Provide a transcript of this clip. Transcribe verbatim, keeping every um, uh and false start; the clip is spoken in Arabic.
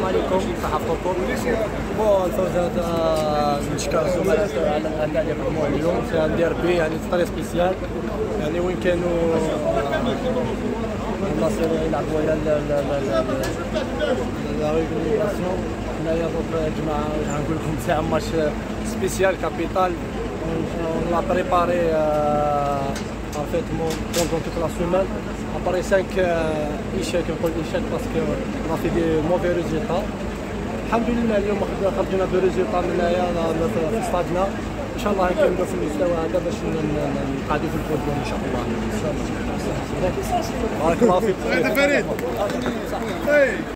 عليكم صحافطكم. بون الفوز هذا نشكر الزملاء على الاداء اللي قدموه اليوم في ان ديربي يعني طري سبيسيال، يعني وين كانوا الناصر يلعبوا على لا ريغولاسيون. حنايا دوك الجماعه غنقول لكم ساعه ماتش سبيسيال كابيتال. On a préparé euh, parfaitement pendant toute la semaine. Après cinq euh, échecs, on peut échecs parce qu'on a fait des mauvais résultats. Alhamdulillah اليوم خرجنا بريزلتا من هنايا في استادنا. ان شاء الله نكملوا في المستوى هذا باش نقعدوا في الفوتبول ان شاء الله. بارك الله فيك.